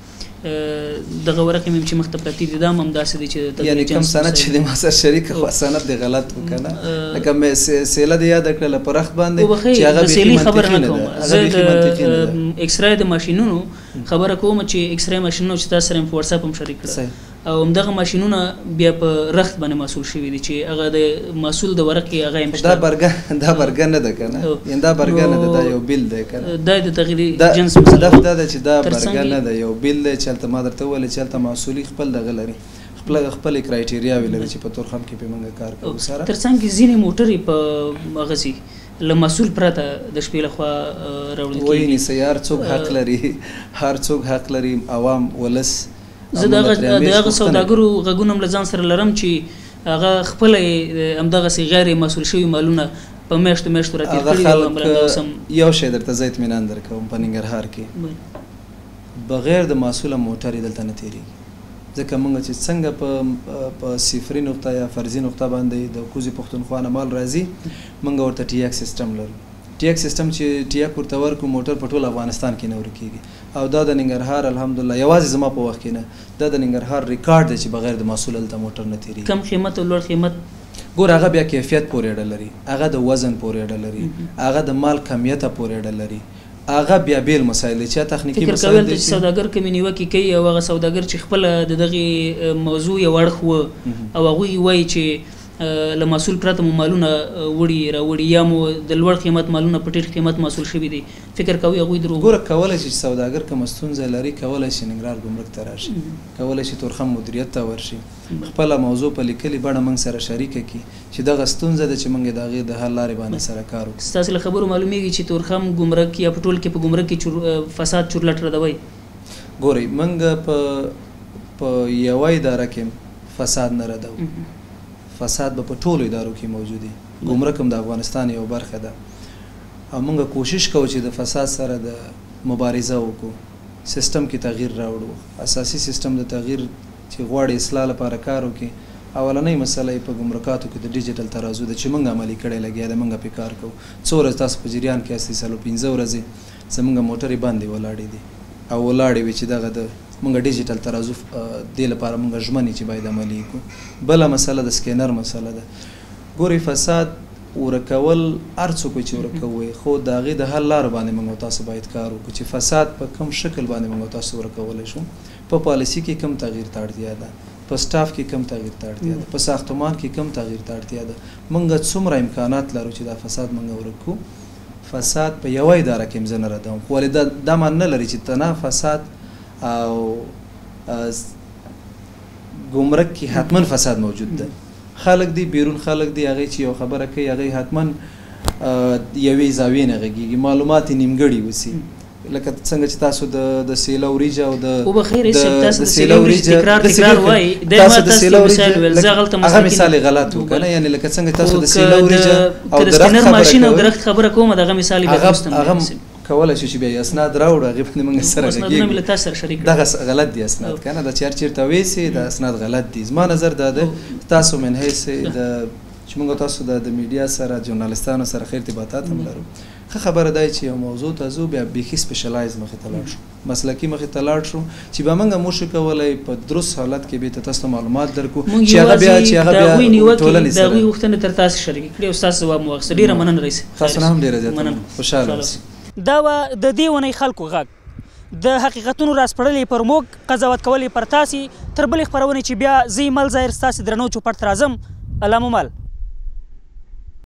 چې دغه ورقې مې چې مخته پرتې دي دا هم همداسې دي چې یعنی کوم سند چې د ما سره شریک خو سند دی غلط و که نه. لکه مې سیله دې یاده کړله په رخت باندې چې هغه بیخي منطقي نه ده. زه د اکسرای د ماشینونو خبره کوم چې اکسرای ماشینونو چې تاسو سره مې په واتساپ هم شریک کړه او همدغه ماشینونه بیا په رخت باندې محصول شوي دي چې هغه د محصول د ورقې هغه هم شته. دا برګه نه ده که نه، یعنی دا برګه نه ده، دا یو بیل دی که نه. دا د تغییر جنس هدف دا ده چې دا برګه نه ده، یو بیل دی چې هلته ما درته وویل چې هلته محصولي خپل دغه لري، خپل کرایټیریاوې لري چې په تورخم کې پرې موږ کار کوو سره. تر څنګ ځینې موټرې په هغسې له مسؤل پرته د شپې لخوا راوړل کېږي. وایي نیسه هر څوک حق لري، هر څوک حق لري، عوام ولس. زه د هغه سوداګرو غږونه هم له ځان سره لرم چې هغه خپله همدغسې غیر مسؤل شوي مالونه په میاشتو راتېر کړي. یو شی درته زه اطمینان درکوم په ننګرهار کې بغیر د مسؤله موټرې دلته نه تېرېږي، ځکه موږ چې څنګه په صفري نقطه یا فرضي نقطه باندې د کوزې پښتونخوا نه مال راځي موږ ورته ټي ایک سیسټم لرو. ټي ایک سیسټم چې ټي ایک ورته ورکړو موټر په ټول افغانستان کې نه ورکېږي او دا د ننګرهار الحمدلله یوازې زما په وخت کې نه دا د ننګرهار ریکارډ دی چې بغیر د محصول هلته موټر نه تېرېږي. کم قیمت او لوړ قیمت ګور هغه بیا کیفیت پورې اړه لري، هغه د وزن پورې اړه لري، هغه د مال کمیته پورې اړه لري، هغه بیا بیل مسایل دي چې تخنیکی مسایل دي. فکر کول چې سوداګر کومې نیوکې کوي او هغه سوداګر چې خپله د دغې موضوع یو اړخ و او هغوی وایي چې له محصول پرته مو مالونه راوړي یا مو د لوړ قیمت مالونه په ټیټ قیمت محصول شوي دي، فکر کوي هغوی دروغ. ګوره کولی شي چې سوداګر کومه ستونزه لري کولی شي ننګرهار ګمرک ته راشي، کولی شي تورخم مدیریت ته ورشي، خپله موضوع په لیکلي بڼه موږ سره شریکه کړي چې دغه ستونزه ده چې موږ د هغې د حل لارې باندې سره کار وکړو. ستاسې له خبرو معلومیږي چې تورخم ګمرک یا په ټول کې په ګمرک کې فساد چورلټ ردوئ. ګورئ موږ په یوه اداره کې فساد نه ردو، فساد به په ټولو ادارو کې موجود دی. ګمرک هم د افغانستان یو برخه ده او موږ کوشش کوو چې د فساد سره د مبارزه وکړو، سیستم کې تغییر راوړو. اساسي سیستم د تغییر چې غواړي اصلاح لپاره کار وکړي اولنۍ مسله په ګمرکاتو کې د ډیجیټل ترازو ده چې موږ عملي کړی لګیا ده، موږ پرې کار کوو. څو ورځې تاسو په جریان کې هستئ 15 ورځې زموږ موټرې باندې ولاړې دي او ولاړې وي چې دغه د موږ ډیجیټل ترازو دې لپاره موږ ژمنې چې باید عملي کړو. بله مسله د سکینر مسله ده. ګورئ فساد ورکول هر څوک چې ورکوي خو د هغې د حل لارو باندې موږ تاسو باید کار وکړو چې فساد په کوم شکل باندې موږ تاسو ورکولی شو. په پالیسي کې کوم تغییر ته اړتیا ده، په سټاف کې کوم تغییر ته اړتیا ده، په ساختمان کې کوم تغییر ته اړتیا ده. موږ څومره امکانات لرو چې دا فساد موږ ورکو. فساد په یوه اداره کې هم زه نه ردوم خو ولې دا معنی نه لري چې تنها فساد او ګمرک کې حتما فساد موجود ده. خلک دی بیرون خلک دی هغې چې یو خبره کوي هغې حتما یوې زاویې نه غږېږي، معلومات یې نیمګړي وسي. لکه څنګه چې تاسو د سیله وریجه او د سیله وریجه تکرار وایي تاسو د سیله وریجه هغه مثال غلط و که نه، یعنی لکه څنګه تاسو د سیله وریجه او د درخت خبره کوم دغه مثال هغه کولی شو چې بیا اسناد راوړو هغې باندې موږ سره غږېږو. دغه غلط دي اسناد که نه، دا چې هر چېرته ویسي دا اسناد غلط دي. زما نظر دا ده تاسو من حیث چې موږ تاسو د میډیا سره ژورنالستانو سره ښه ارتباطات هم لرو، ښه خبره دا چې یو موضوع ته ځو بیا بیخي سپیشلایز مخې ته لاړ شو مسلکي مخې ته لاړ شو چې به موږ موشو کولی په درست حالت کې به تاسو ته معلومات درکو چې هغه بیا ټولنې سره د هغوی غوښتنې تر تاسو شریکې کړې او ستاسو ځواب مو واخیسته ډېره مننه رئیس تاسو نه هم ډېره زیاته خوشحاله اوسئ دا وه د دې اونۍ خلکو غږ د حقیقتونو راسپړلې پر موږ قضاوت کولې پر تاسې تر بلې خپرونې چې بیا زه ایمل ظاهر ستاسې درنو چوپړ ته راځم الله مو مل